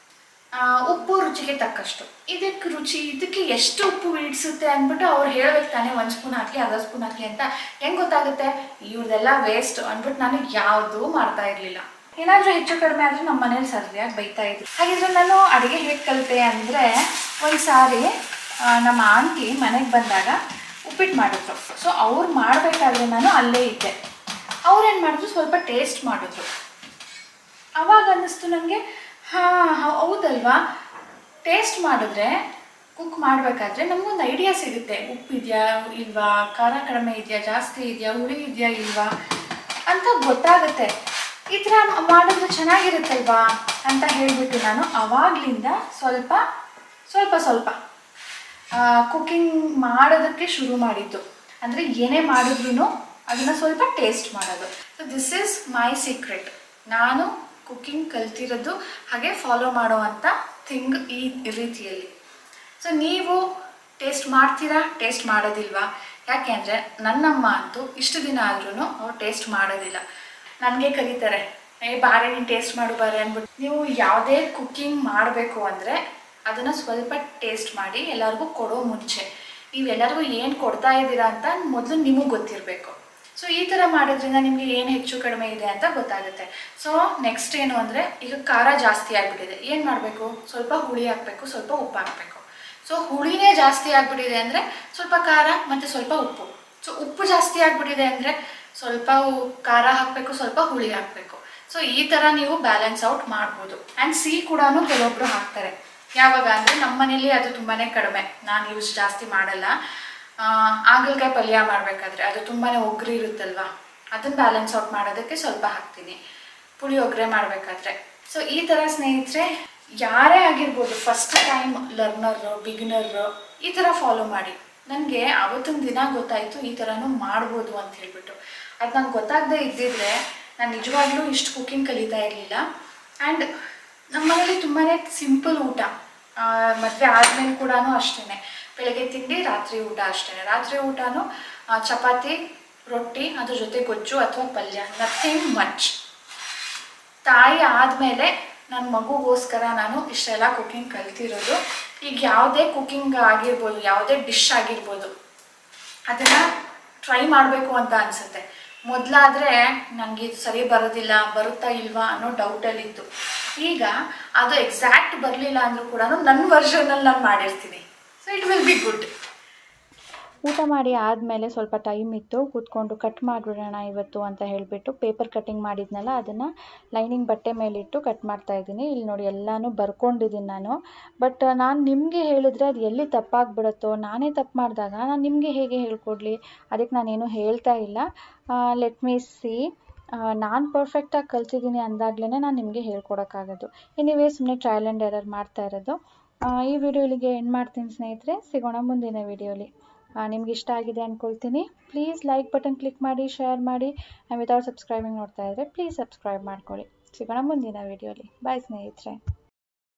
ಉಪ್ಪು ರುಚಿಗೆ ತಕ್ಕಷ್ಟು, ಇದಕ್ಕೆ ಎಷ್ಟು ಉಪ್ಪು ಇಡಿಸುತ್ತೆ ಅಂದ್ಬಿಟ್ಟು ಅವ್ರು ಹೇಳ್ಬೇಕು ತಾನೇ, 1 ಸ್ಪೂನ್ ಹಾಕಿ, ಅರ್ಧ ಸ್ಪೂನ್ ಹಾಕಿ ಅಂತ. ಹೆಂಗೆ ಗೊತ್ತಾಗುತ್ತೆ? ಇವ್ರದೆಲ್ಲ ವೇಸ್ಟ್ ಅಂದ್ಬಿಟ್ಟು ನಾನು ಯಾವುದೂ ಮಾಡ್ತಾ ಇರಲಿಲ್ಲ. ಏನಾದರೂ ಹೆಚ್ಚು ಕಡಿಮೆ ಆದರೆ ನಮ್ಮ ಮನೇಲಿ ಸರಿಯಾಗಿ ಬೈತಾ ಇದ್ರು. ಹಾಗಿದ್ರೆ ನಾನು ಅಡುಗೆ ಹೇಗೆ ಕಲಿತೆ ಅಂದರೆ, ಒಂದು ಸಾರಿ ನಮ್ಮ ಆಂಟಿ ಮನೆಗೆ ಬಂದಾಗ ಉಪ್ಪಿಟ್ಟು ಮಾಡಿದ್ರು. ಸೊ ಅವ್ರು ಮಾಡಬೇಕಾದ್ರೆ ನಾನು ಅಲ್ಲೇ ಇದ್ದೆ. ಅವ್ರೇನು ಮಾಡಿದ್ರು, ಸ್ವಲ್ಪ ಟೇಸ್ಟ್ ಮಾಡಿದ್ರು. ಆವಾಗ ಅನ್ನಿಸ್ತು ನನಗೆ, ಹೌದಲ್ವಾ, ಟೇಸ್ಟ್ ಮಾಡಿದ್ರೆ ಕುಕ್ ಮಾಡಬೇಕಾದ್ರೆ ನಮಗೊಂದು ಐಡಿಯಾ ಸಿಗುತ್ತೆ, ಉಪ್ಪಿದೆಯಾ ಇಲ್ವಾ, ಖಾರ ಕಡಿಮೆ ಇದೆಯಾ, ಜಾಸ್ತಿ ಇದೆಯಾ, ಹುಳಿ ಇದೆಯಾ ಇಲ್ವಾ ಅಂತ ಗೊತ್ತಾಗುತ್ತೆ. ಈ ಥರ ಮಾಡಿದ್ರೆ ಚೆನ್ನಾಗಿರುತ್ತಲ್ವಾ ಅಂತ ಹೇಳಿಬಿಟ್ಟು ನಾನು ಆವಾಗಲಿಂದ ಸ್ವಲ್ಪ ಕುಕ್ಕಿಂಗ್ ಮಾಡೋದಕ್ಕೆ ಶುರು ಮಾಡಿದ್ದು. ಅಂದರೆ ಏನೇ ಮಾಡಿದ್ರೂ ಅದನ್ನು ಸ್ವಲ್ಪ ಟೇಸ್ಟ್ ಮಾಡೋದು. So this is my secret. ನಾನು ಕುಕ್ಕಿಂಗ್ ಕಲ್ತಿರೋದು ಹಾಗೆ ಫಾಲೋ ಮಾಡೋವಂಥ ಥಿಂಗ್ ಈ ರೀತಿಯಲ್ಲಿ. ಸೊ ನೀವು ಟೇಸ್ಟ್ ಮಾಡ್ತೀರಾ, ಟೇಸ್ಟ್ ಮಾಡೋದಿಲ್ವಾ? ಯಾಕೆ ಅಂದರೆ ನನ್ನಮ್ಮ ಅಂತೂ ಇಷ್ಟು ದಿನ ಆದ್ರೂ ಅವ್ರು ಟೇಸ್ಟ್ ಮಾಡೋದಿಲ್ಲ. ನನಗೆ ಕರೀತಾರೆ, ಬಾರೆ ನೀನು ಟೇಸ್ಟ್ ಮಾಡು ಬಾರೆ ಅಂದ್ಬಿಟ್ಟು. ನೀವು ಯಾವುದೇ ಕುಕ್ಕಿಂಗ್ ಮಾಡಬೇಕು ಅಂದರೆ ಅದನ್ನು ಸ್ವಲ್ಪ ಟೇಸ್ಟ್ ಮಾಡಿ ಎಲ್ಲರಿಗೂ ಕೊಡೋ ಮುಂಚೆ ನೀವೆಲ್ಲರಿಗೂ ಏನು ಕೊಡ್ತಾ ಇದ್ದೀರಾ ಅಂತ ಮೊದಲು ನಿಮಗೆ ಗೊತ್ತಿರಬೇಕು. ಸೊ ಈ ಥರ ಮಾಡೋದ್ರಿಂದ ನಿಮಗೆ ಏನು ಹೆಚ್ಚು ಕಡಿಮೆ ಇದೆ ಅಂತ ಗೊತ್ತಾಗುತ್ತೆ. ಸೊ ನೆಕ್ಸ್ಟ್ ಏನು ಅಂದರೆ, ಈಗ ಖಾರ ಜಾಸ್ತಿ ಆಗಿಬಿಟ್ಟಿದೆ, ಏನು ಮಾಡಬೇಕು? ಸ್ವಲ್ಪ ಹುಳಿ ಹಾಕಬೇಕು, ಸ್ವಲ್ಪ ಉಪ್ಪು ಹಾಕಬೇಕು. ಸೊ ಹುಳಿನೇ ಜಾಸ್ತಿ ಆಗಿಬಿಟ್ಟಿದೆ ಅಂದರೆ ಸ್ವಲ್ಪ ಖಾರ ಮತ್ತು ಸ್ವಲ್ಪ ಉಪ್ಪು. ಸೊ ಉಪ್ಪು ಜಾಸ್ತಿ ಆಗಿಬಿಟ್ಟಿದೆ ಅಂದರೆ ಸ್ವಲ್ಪ ಖಾರ ಹಾಕಬೇಕು, ಸ್ವಲ್ಪ ಹುಳಿ ಹಾಕಬೇಕು. ಸೊ ಈ ಥರ ನೀವು ಬ್ಯಾಲೆನ್ಸ್ ಔಟ್ ಮಾಡ್ಬೋದು. ಆ್ಯಂಡ್ ಸಿಹಿ ಕೂಡ ಕೆಲವೊಬ್ಬರು ಹಾಕ್ತಾರೆ. ಯಾವಾಗ ಅಂದರೆ ನಮ್ಮ ಮನೇಲಿ ಅದು ತುಂಬಾ ಕಡಿಮೆ, ನಾನು ಯೂಸ್ ಜಾಸ್ತಿ ಮಾಡಲ್ಲ. ಹಾಗಲಕಾಯಿ ಪಲ್ಯ ಮಾಡಬೇಕಾದ್ರೆ ಅದು ತುಂಬಾ ಒಗ್ಗರಿ ಇರುತ್ತಲ್ವ, ಅದನ್ನು ಬ್ಯಾಲೆನ್ಸ್ ಔಟ್ ಮಾಡೋದಕ್ಕೆ ಸ್ವಲ್ಪ ಹಾಕ್ತೀನಿ, ಪುಳಿಯೋಗರೆ ಮಾಡಬೇಕಾದ್ರೆ. ಸೊ ಈ ಥರ ಸ್ನೇಹಿತರೆ, ಯಾರೇ ಆಗಿರ್ಬೋದು, ಫಸ್ಟ್ ಟೈಮ್ ಲರ್ನರು, ಬಿಗಿನರು, ಈ ಥರ ಫಾಲೋ ಮಾಡಿ. ನನಗೆ ಆವತ್ತಿನ ದಿನ ಗೊತ್ತಾಯಿತು ಈ ಥರನೂ ಮಾಡ್ಬೋದು ಅಂತ ಹೇಳ್ಬಿಟ್ಟು. ಅದು ನಂಗೆ ಗೊತ್ತಾಗದೇ ಇದ್ದಿದ್ರೆ ನಾನು ನಿಜವಾಗ್ಲೂ ಇಷ್ಟು ಕುಕ್ಕಿಂಗ್ ಕಲಿತಾ ಇರಲಿಲ್ಲ. ಆ್ಯಂಡ್ ನಮ್ಮ ಮನೇಲಿ ತುಂಬಾ ಸಿಂಪಲ್ ಊಟ. ಮದುವೆ ಆದಮೇಲೆ ಕೂಡ ಅಷ್ಟೇ, ಬೆಳಗ್ಗೆ ತಿಂಡಿ, ರಾತ್ರಿ ಊಟ ಅಷ್ಟೇ. ರಾತ್ರಿ ಊಟನೂ ಚಪಾತಿ, ರೊಟ್ಟಿ, ಅದ್ರ ಜೊತೆ ಗೊಜ್ಜು ಅಥವಾ ಪಲ್ಯ, ನಥಿಂಗ್ ಮಚ್. ತಾಯಿ ಆದಮೇಲೆ ನನ್ನ ಮಗುಗೋಸ್ಕರ ನಾನು ಇಷ್ಟೆಲ್ಲ ಕುಕ್ಕಿಂಗ್ ಕಲ್ತಿರೋದು. ಈಗ ಯಾವುದೇ ಕುಕ್ಕಿಂಗ್ ಆಗಿರ್ಬೋದು, ಯಾವುದೇ ಡಿಶ್ ಆಗಿರ್ಬೋದು, ಅದನ್ನು ಟ್ರೈ ಮಾಡಬೇಕು ಅಂತ ಅನಿಸುತ್ತೆ. ಮೊದಲಾದರೆ ನನಗೆ ಇದು ಸರಿ ಬರೋದಿಲ್ಲ, ಬರುತ್ತಾ ಇಲ್ವಾ ಅನ್ನೋ ಡೌಟಲ್ಲಿತ್ತು. ಈಗ ಅದು ಎಕ್ಸಾಕ್ಟ್ ಬರಲಿಲ್ಲ ಅಂದರೂ ಕೂಡ ನನ್ನ ವರ್ಷನಲ್ಲಿ ನಾನು ಮಾಡಿರ್ತೀನಿ. So it will be good. ಊಟ ಮಾಡಿ ಆದಮೇಲೆ ಸ್ವಲ್ಪ ಟೈಮ್ ಇತ್ತು, ಕೂತ್ಕೊಂಡು ಕಟ್ ಮಾಡಿಬಿಡೋಣ ಇವತ್ತು ಅಂತ ಹೇಳಿಬಿಟ್ಟು ಪೇಪರ್ ಕಟ್ಟಿಂಗ್ ಮಾಡಿದ್ನಲ್ಲ ಅದನ್ನು ಲೈನಿಂಗ್ ಬಟ್ಟೆ ಮೇಲಿಟ್ಟು ಕಟ್ ಮಾಡ್ತಾಯಿದ್ದೀನಿ. ಇಲ್ಲಿ ನೋಡಿ ಎಲ್ಲನೂ ಬರ್ಕೊಂಡಿದ್ದೀನಿ ನಾನು. ಬಟ್ ನಾನು ನಿಮಗೆ ಹೇಳಿದ್ರೆ ಅದು ಎಲ್ಲಿ ತಪ್ಪಾಗ್ಬಿಡುತ್ತೋ, ನಾನೇ ತಪ್ಪು ಮಾಡಿದಾಗ ನಾನು ನಿಮಗೆ ಹೇಗೆ ಹೇಳ್ಕೊಡ್ಲಿ, ಅದಕ್ಕೆ ನಾನೇನು ಹೇಳ್ತಾ ಇಲ್ಲ. ಲೆಟ್ ಮೀ ಸಿ, ನಾನು ಪರ್ಫೆಕ್ಟಾಗಿ ಕಲ್ತಿದ್ದೀನಿ ಅಂದಾಗಲೇ ನಾನು ನಿಮಗೆ ಹೇಳ್ಕೊಡೋಕ್ಕಾಗೋದು. ಎನಿವೇ ಸುಮ್ಮನೆ ಟ್ರಯಲ್ ಆ್ಯಂಡ್ ಎರರ್ ಮಾಡ್ತಾ ಇರೋದು. ಈ ವಿಡಿಯೋ ಇಲ್ಲಿಗೆ ಎಂಡ್ ಮಾಡ್ತೀನಿ ಸ್ನೇಹಿತರೆ. ಸಿಗೋಣ ಮುಂದಿನ ವಿಡಿಯೋಲಿ. ನಿಮ್ಗೆ ಇಷ್ಟ ಆಗಿದೆ ಅಂದ್ಕೊಳ್ತೀನಿ. ಪ್ಲೀಸ್ ಲೈಕ್ ಬಟನ್ ಕ್ಲಿಕ್ ಮಾಡಿ, ಶೇರ್ ಮಾಡಿ. ವಿತೌಟ್ ಸಬ್ಸ್ಕ್ರೈಬಿಂಗ್ ನೋಡ್ತಾ ಇದ್ದರೆ ಪ್ಲೀಸ್ ಸಬ್ಸ್ಕ್ರೈಬ್ ಮಾಡ್ಕೊಳ್ಳಿ. ಸಿಗೋಣ ಮುಂದಿನ ವಿಡಿಯೋಲಿ. ಬಾಯ್ ಸ್ನೇಹಿತರೆ.